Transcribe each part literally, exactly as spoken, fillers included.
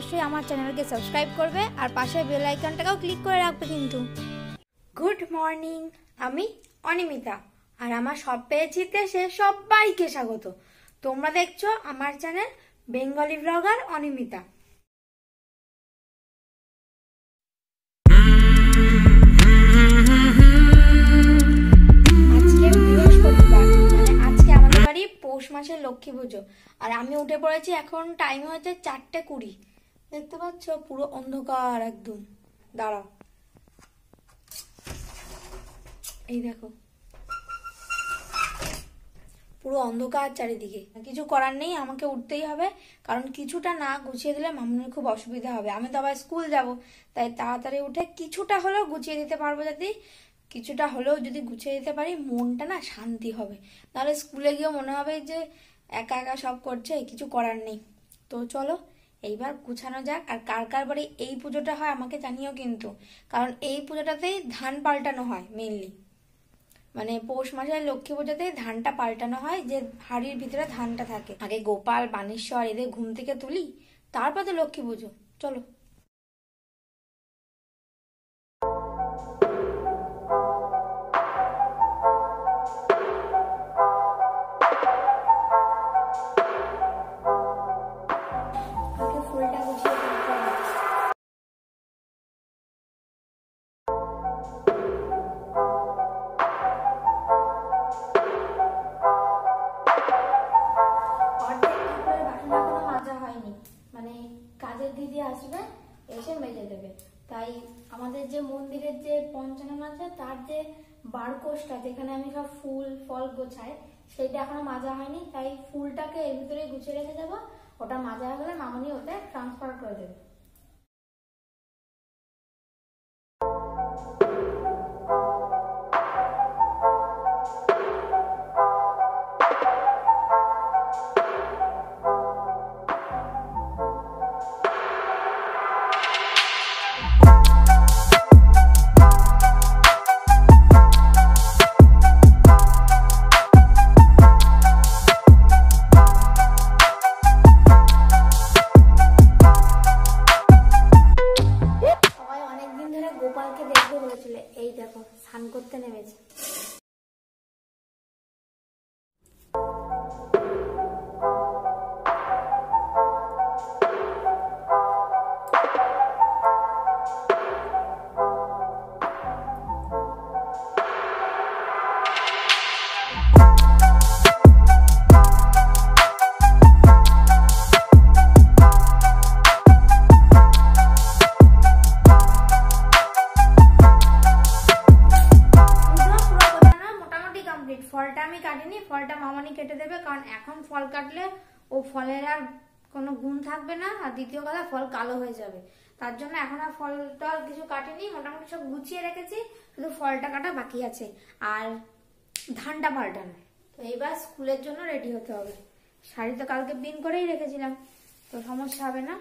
অবশ্যই আমার চ্যানেলকে সাবস্ক্রাইব করবে আর পাশে বেল আইকনটাকেও ক্লিক করে রাখবে কিন্তু। গুড মর্নিং, আমি অনিমিতা আর আমার সব পেয়েছিতে সে সবাইকে স্বাগত। তোমরা দেখছো আমার চ্যানেল বেঙ্গলি ব্লগার অনিমিতা। আজকে বৃহস্পতিবার, মানে আজকে আমাদের বাড়ি পৌষ মাসের লক্ষ্মী পুজো। আর আমি উঠে পড়েছি, এখন টাইম হয়েছে চারটে কুড়ি। দেখতে পাচ্ছ পুরো অন্ধকার একদম। দাঁড়াও, এই দেখো পুরো অন্ধকার চারিদিকে। কিছু করার নেই, আমাকে উঠতেই হবে, কারণ কিছুটা না গুছিয়ে দিলে মামুনের খুব অসুবিধা হবে। আমি তো আবার স্কুল যাব, তাই তাড়াতাড়ি উঠে কিছুটা হলেও গুছিয়ে দিতে পারবো। যদি কিছুটা হলেও যদি গুছিয়ে দিতে পারি মনটা না শান্তি হবে, নাহলে স্কুলে গিয়েও মনে হবে যে একা একা সব করছে, কিছু করার নেই। তো চলো এইবার গুছানো যাক। আর কার কার বাড়ি এই পুজোটা হয় আমাকে জানিও কিন্তু, কারণ এই পুজোটাতেই ধান পাল্টানো হয় মেনলি। মানে পৌষ মাসের লক্ষ্মী পুজোতেই ধানটা পাল্টানো হয়, যে হাড়ির ভিতরে ধানটা থাকে। আগে গোপাল বানেশ্বর এদের ঘুম থেকে তুলি, তারপর তো লক্ষ্মী পুজো। চলো ফুলটা গুছিয়ে দিতে হবে। মানে কাজের দিদি আসবে, এসে মেজে দেবে। তাই আমাদের যে মন্দিরের যে পঞ্চানন আছে তার যে বারকোষটা, যেখানে আমি সব ফুল ফল গোছাই, সেইটা এখনো মাজা হয়নি। তাই ফুলটাকে এর ভিতরে গুছিয়ে রেখে দেবো। ওটা মাজা হয়ে গেলে মামনি ওতে ট্রান্সফার করে দেবে। গোপালকে দেখতে বলেছিল, এই দেখো স্নান করতে নেমেছে। ফলটা আমি কাটিনি, ফলটা মামানি কেটে দেবে, কারণ এখন ফল কাটলে ও ফলের আর কোনো গুণ থাকবে না, আর দ্বিতীয় কথা ফল কালো হয়ে যাবে। তার জন্য এখন আর ফলটা কিছু কাটিনি, মোটামুটি সব গুছিয়ে রেখেছি, শুধু ফলটা কাটা বাকি আছে আর ধানটা পাল্টানো। তো এইবার স্কুলের জন্য রেডি হতে হবে। শাড়ি তো কালকে পিন করেই রেখেছিলাম, তো সমস্যা হবে না।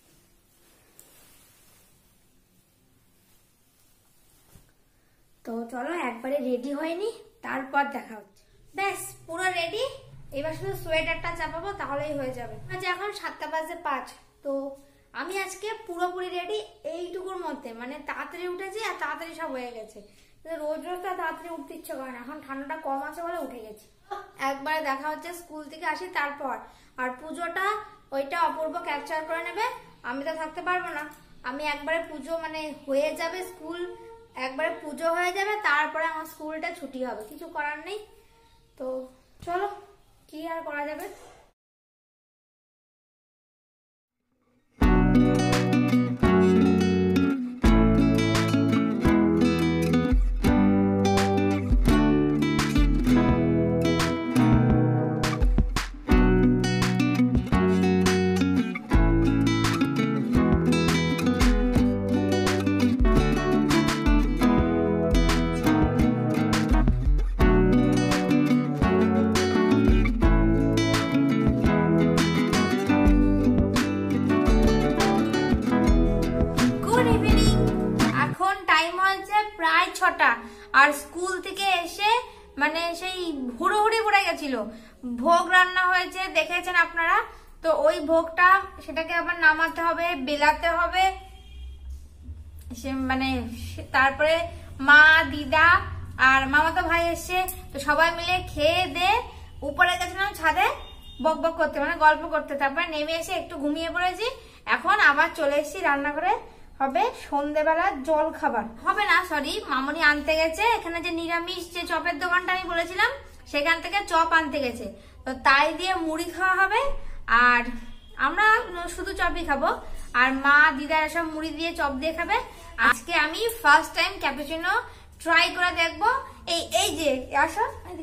তো চলো একবারে রেডি হয়নি, তারপর দেখা হচ্ছে। ব্যাস পুরো রেডি, এবার শুধু সোয়েটারটা চাপাবো, তাহলেই হয়ে যাবে। আজ এখন সাতটা বাজে পাঁচ। তো আমি আজকে পুরোপুরি রেডি এইটুকুর মধ্যে, মানে তাড়াতাড়ি উঠেছি আর তাড়াতাড়ি সব হয়ে গেছে। রোজ রোজ তো তাড়াতাড়ি উঠতে ইচ্ছে করে না, এখন ঠান্ডাটা কম আছে বলে উঠে গেছি। একবারে দেখা হচ্ছে স্কুল থেকে আসি তারপর। আর পুজোটা ওইটা অপূর্ব ক্যাপচার করে নেবে, আমি তো থাকতে পারবো না। আমি একবারে পুজো মানে হয়ে যাবে, স্কুল একবারে পুজো হয়ে যাবে, তারপরে আমার স্কুলটা ছুটি হবে, কিছু করার নেই। তো চলো কি আর করা যাবে। ছটা, আর স্কুল থেকে এসে মানে সেই হুড়োহুড়ি পড়ে গেছিল। ভোগ রান্না হয়েছে দেখেছেন আপনারা, তো ওই ভোগটা সেটাকে আবার নামাতে হবে, বেলাতে হবে, সে মানে তারপরে মা, দিদা আর মামাতো ভাই এসছে, তো সবাই মিলে খেয়ে দে উপরে গেছিলাম ছাদে বক বক করতে, মানে গল্প করতে। তারপরে নেমে এসে একটু ঘুমিয়ে পড়েছি। এখন আবার চলে এসেছি রান্নাঘরে। হবে সন্ধ্যেবেলা জল খাবার হবে না, সরি, মামনি আনতে গেছে এখানে যে নিরামিষ যে চপের দোকানটা আমি বলেছিলাম সেখান থেকে চপ আনতে গেছে, তো তাই দিয়ে মুড়ি খাওয়া হবে। আর আমরা শুধু চপই খাবো, আর মা দিদা এসব মুড়ি দিয়ে চপ দিয়ে খাবে। আজকে আমি ফার্স্ট টাইম ক্যাপুচিনো ট্রাই করে দেখবো। এই এই যে আসো,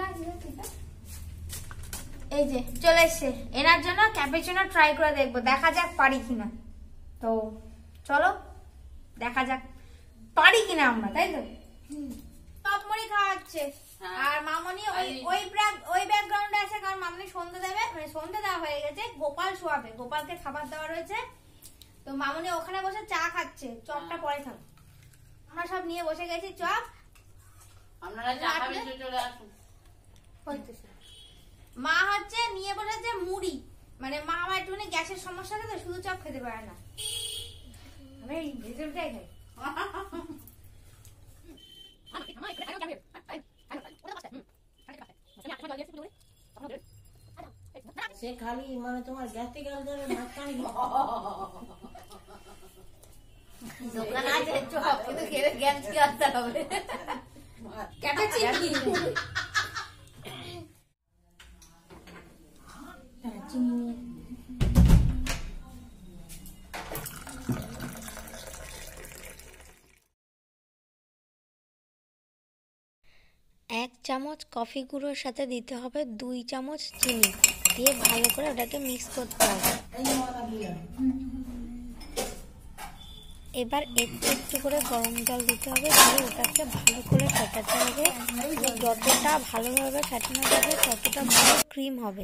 এই যে চলে এসছে, এনার জন্য ক্যাপুচিনো ট্রাই করে দেখবো, দেখা যাক পারি কিনা। তো চলো দেখা যাক পারি কিনা আমরা, তাই তো। চপ মুড়ি খাওয়া হচ্ছে, আর মামনি ওই ওই ওই ব্যাকগ্রাউন্ডে আছে, কারণ মামনি সন্ধ্যে দেবে, মানে সন্ধ্যে দেওয়া হয়ে গেছে, গোপাল শোয়াবে, গোপালকে খাবার দেওয়া রয়েছে। তো মামনি ওখানে বসে চা খাচ্ছে, চপটা পরে খাবো। আমরা সব নিয়ে বসে গেছি চপ, আপনারা চা খাবেন চলে আসুন। মা হচ্ছে নিয়ে বসেছে মুড়ি, মানে মা আমার একটুখানি গ্যাসের সমস্যা আছে তো শুধু চপ খেতে পারে না, আমি ভেতরটাই খাই। সে খালি মানে তোমার গ্যাসে গেল ধরে মাঝখানে দোকান আছে চপ, কিন্তু খেলে গ্যাস কি আসতে হবে ক্যাপুচিনো। এক চামচ কফি গুঁড়োর সাথে দিতে হবে দুই চামচ চিনি, দিয়ে ভালো করে ওটাকে মিক্স করতে হবে। এবার একটু একটু করে গরম জল দিতে হবে, দিয়ে ওটাকে ভালো করে ফেটাতে হবে। যতটা ভালোভাবে ফেটানো যাবে ততটা ভালো ক্রিম হবে।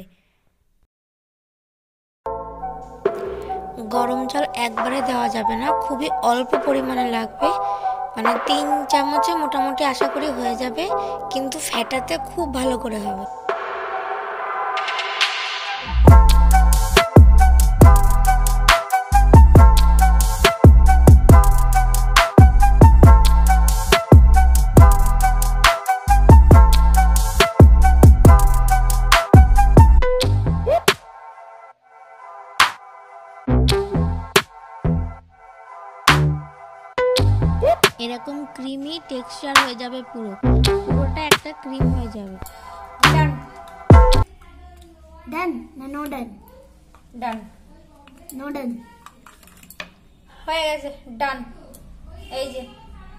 গরম জল একবারে দেওয়া যাবে না, খুবই অল্প পরিমাণে লাগবে, মানে তিন চামচে মোটামুটি আশা করি হয়ে যাবে, কিন্তু ফেটাতে খুব ভালো করে হবে। এরকম ক্রিমি টেক্সচার হয়ে যাবে, পুরো পুরোটা একটা ক্রিম হয়ে যাবে। ডান ডান না নো ডান? ডান, নো ডান হয়ে গেছে, ডান। এই যে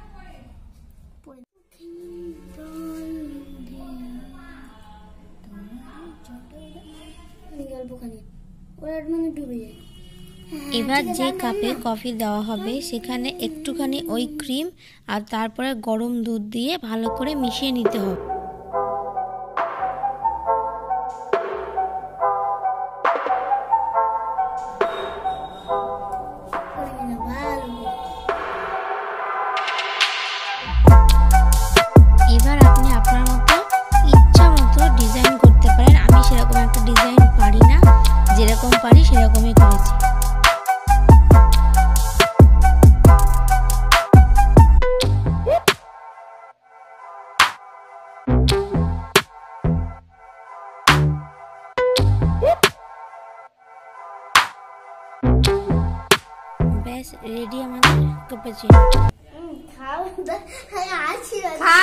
এবার যে কাপে কফি দেওয়া হবে সেখানে একটুখানি ওই ক্রিম আর তারপরে গরম দুধ দিয়ে ভালো করে মিশিয়ে নিতে হবে। এবার আপনি আপনার মতো ইচ্ছা মতো ডিজাইন করতে পারেন। আমি সেরকম একটা ডিজাইন পারি না, যেরকম পারি সেরকমই করেছি। ব্যাস রেডি আমাদের ক্যাপুচিনো। খাও আছি খা।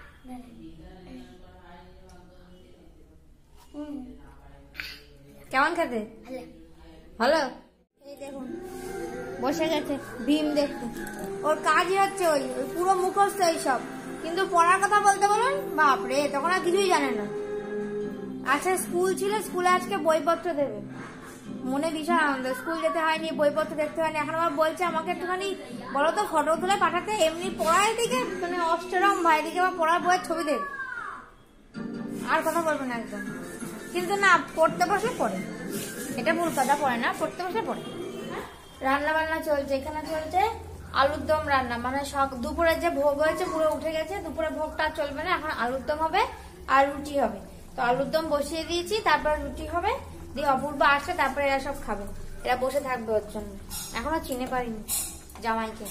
কেমন খেতে? ভালো। এই দেখুন বসে গেছে ভীম দেখতে, ওর কাজই হচ্ছে ওই ওই পুরো মুখস্থ এইসব, কিন্তু পড়ার কথা বলতে বলুন বাপরে তখন আর কিছুই জানে না। আচ্ছা স্কুল ছিল, স্কুলে আজকে বইপত্র দেবে, মনে ভীষণ আনন্দ। স্কুল যেতে হয়নি, বইপত্র দেখতে হয়নি। এখন আবার বলছে আমাকে একটুখানি বলো তো ফটো তুলে পাঠাতে, এমনি পড়ার দিকে মানে অষ্টরম ভাই দিকে বা পড়ার বইয়ের ছবি দেবে, আর কথা বলবো না একদম। কিন্তু না, পড়তে বসলে পড়ে, এটা ভুল কথা, পড়ে না, পড়তে বসলে পড়ে। রান্না বান্না চলছে, এখানে চলছে আলুর দম রান্না, মানে সব দুপুরে যে ভোগ হয়েছে পুরো উঠে গেছে, দুপুরে ভোগটা চলবে না, এখন আলুর দম হবে আর রুটি হবে। তো আলুর দম বসিয়ে দিয়েছি, তারপর রুটি হবে, দিয়ে অপূর্ব আসে তারপরে এরা সব খাবে, এরা বসে থাকবে ওর জন্য। এখনো চিনে পারিনি জামাইকে।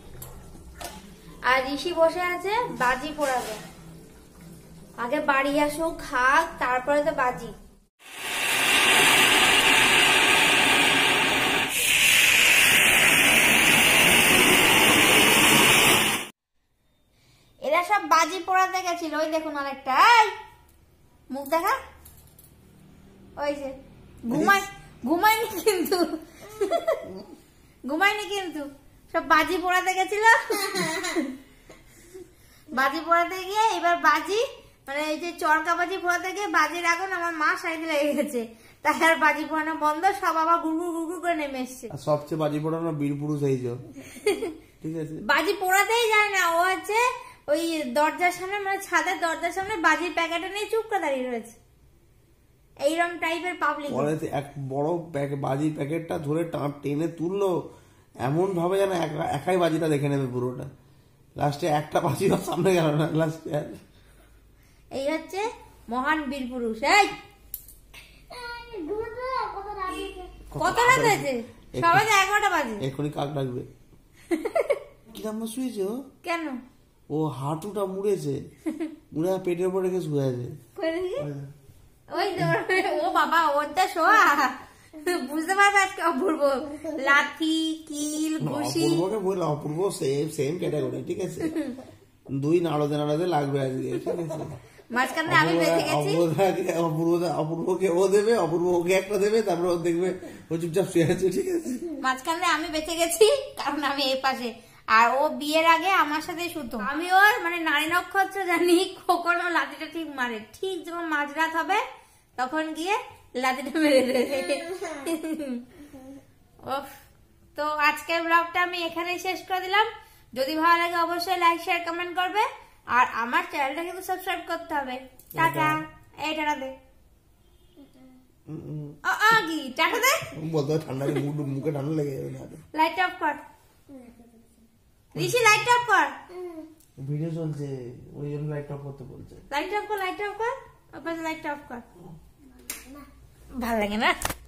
আর ঋষি বসে আছে বাজি পোড়াবে, আগে বাড়ি আসুক খাক তারপরে তো বাজি। এরা সব বাজি পোড়াতে গেছিল, ওই দেখুন আরেকটা, এই মুখ দেখা, ওই যে ঘুমাই ঘুমায়নি কিন্তু ঘুমায়নি কিন্তু সব বাজি পোড়াতে গেছিল। বাজি পোড়াতে গিয়ে এবার বাজি মানে এই যে চরকা বাজি পোড়াতে গিয়ে বাজির আগুন আমার মা সাইডে লেগে গেছে, তাই আর বাজি পোড়ানো বন্ধ, সব আবার গুড়গুড় গুড়গুড় করে নেমে এসছে। সবচেয়ে বাজি পোড়ানো বীরপুরুষ এই যে, ঠিক আছে, বাজি পোড়াতেই যায় না, ও হচ্ছে ওই দরজার সামনে মানে ছাদের দরজার সামনে বাজির প্যাকেটে নিয়ে চুপ করে দাঁড়িয়ে রয়েছে। এইরকম টাইপের পাবলিক। পরে এক বড় বাজির প্যাকেটটা ধরে টান টেনে তুললো এমন ভাবে যেন একাই বাজিটা দেখে নেবে পুরোটা, লাস্টে একটা বাজি সামনে গেল না লাস্টে। এই হচ্ছে মহান বীর পুরুষ। এই কত রাত হয়েছে? সবাই তো এগারোটা বাজে। এখনই কাক ডাকবে। কিরম শুয়েছে ও? কেন? ও হাঁটুটা মুড়েছে, মুড়ে পেটের উপর রেখে শুয়ে আছে। ওই ও বাবা, ওরটা শোয়া বুঝতে পারবে আজকে অপূর্ব লাথি কিল ঘুষি। অপূর্বকে বললো অপূর্ব সেম সেম ক্যাটাগরি, ঠিক আছে, দুই নাড়তে নাড়তে লাগবে আজকে, ঠিক আছে। মাঝখানে আমি বেঁচে গেছি, অপূর্বকে ও দেবে, অপূর্ব ওকে একটা দেবে, তারপরে ও দেখবে ও চুপচাপ শুয়ে আছে, ঠিক আছে। মাঝখানে আমি বেঁচে গেছি কারণ আমি এই পাশে, আর ও বিয়ের আগে আমার সাথে শুতো। আমি ওর মানে নারী নক্ষত্র জানি, কখনো লাঠিটা ঠিক মারে, ঠিক যখন মাঝরাত হবে তখন গিয়ে লাঠিটা মেরে দেবে। তো আজকের ব্লগটা আমি এখানেই শেষ করে দিলাম। যদি ভালো লাগে অবশ্যই লাইক শেয়ার কমেন্ট করবে, আর আমার চ্যানেলটা কিন্তু সাবস্ক্রাইব করতে হবে। টাটা। এই টাটা দে, কি টাটা দে বলতে ঠান্ডা মুখে ঠান্ডা লেগে যাবে না। লাইট অফ কর ঋষি, লাইট অফ কর, ভিডিও চলছে ওই জন্য লাইট অফ করতে বলছে। লাইট অফ কর, লাইট অফ কর, লাইট অফ কর। ভাল লাগে না।